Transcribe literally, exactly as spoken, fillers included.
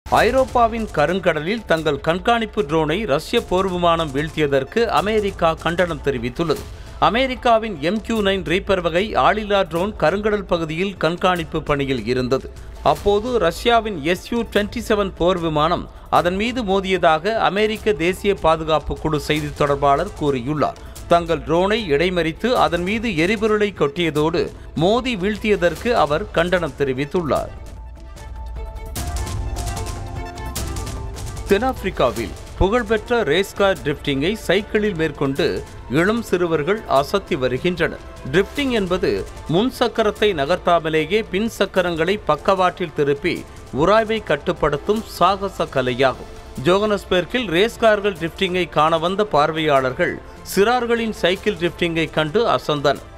ஐரோப்பாவின் கருங்கடலில் தங்கள் கண்காணிப்பு ட்ரோனை ரஷ்ய போர் விமானம் வீழ்த்தியதற்கு அமெரிக்கா கண்டனம் தெரிவித்துள்ளது. அமெரிக்காவின் எம் கியூ நைன் ரீப்பர் வகை ஆளில்லா ட்ரோன் கருங்கடல் பகுதியில் கண்காணிப்பு பணியில் இருந்தது. அப்போது ரஷ்யாவின் எஸ் யூ இருபத்தி ஏழு போர் விமானம் அதன் மீது மோதியதாக அமெரிக்க தேசிய பாதுகாப்பு குழு செய்தி தொடர்பாளர் கூறியுள்ளார். தங்கள் ட்ரோனை இடைமறித்து அதன் மீது எரிபொருளை கொட்டியதோடு மோதி வீழ்த்தியதற்கு அவர் கண்டனம் தெரிவித்துள்ளார். தென்னாப்பிரிக்காவில் புகழ்பெற்ற ரேஸ்கார் டிரிப்டிங்கை சைக்கிளில் மேற்கொண்டு இளம் சிறுவர்கள் அசத்தி வருகின்றனர். டிரிப்டிங் என்பது முன் சக்கரத்தை நகர்த்தாமலேயே பின் சக்கரங்களை பக்கவாட்டில் திருப்பி உராய்வை கட்டுப்படுத்தும் சாகச கலையாகும். ஜோகனஸ்பெர்க்கில் ரேஸ்கார்கள் டிரிப்டிங்கை காண வந்த பார்வையாளர்கள் சிறார்களின் சைக்கிள் டிரிப்டிங்கை கண்டு அசந்தனர்.